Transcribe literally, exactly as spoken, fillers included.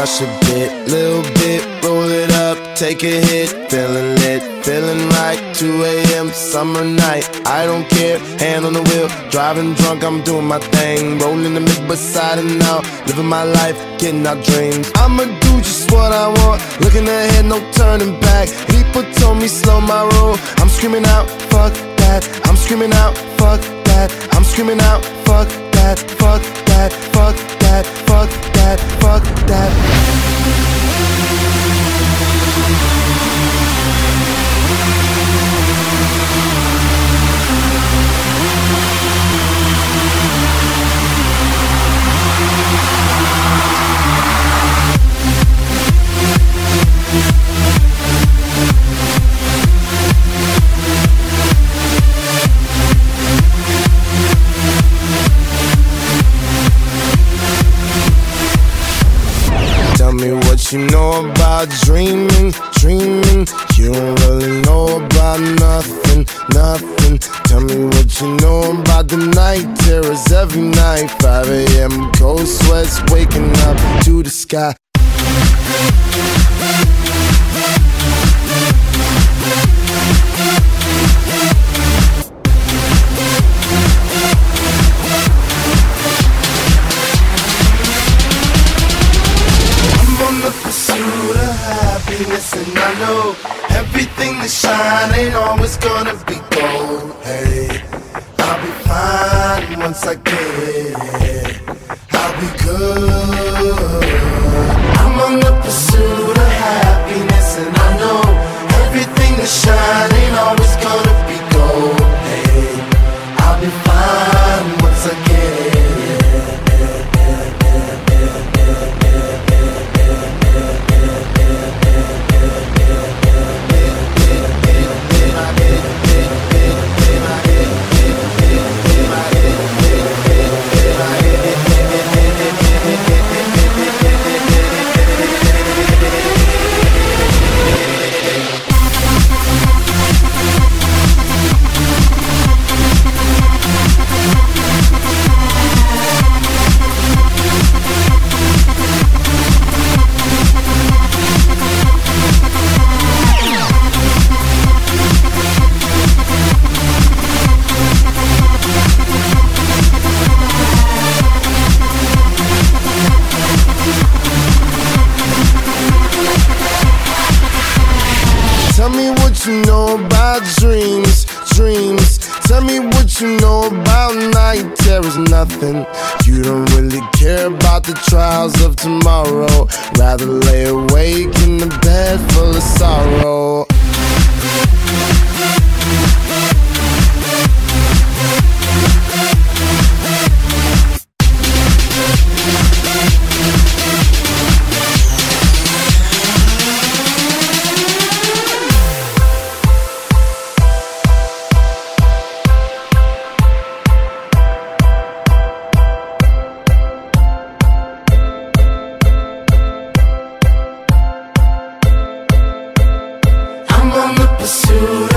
crush a bit, little bit, roll it up, take a hit, feeling lit, feeling right, two A M summer night, I don't care, hand on the wheel, driving drunk, I'm doing my thing, rolling the mid beside and out, living my life, getting our dreams. I'ma do just what I want, looking ahead, no turning back. People told me slow my roll, I'm screaming out, fuck that, I'm screaming out, fuck that, I'm screaming out, fuck that, fuck that, fuck that, fuck that, fuck that. Tell me what you know about dreaming, dreaming. You don't really know about nothing, nothing. Tell me what you know about the night terrors every night. five A M cold sweats, waking up to the sky. Pursuit of happiness, and I know everything that shine ain't always gonna be gold. Hey, I'll be fine once I get it. I'll be good. I'm on the pursuit of happiness, and I know everything that shine ain't always gonna be gold. Hey, I'll be fine once I get it. Tell me what you know about dreams, dreams. Tell me what you know about night terrors, nothing. You don't really care about the trials of tomorrow. Rather lay awake in the bed full of sorrow. I'm on the pursuit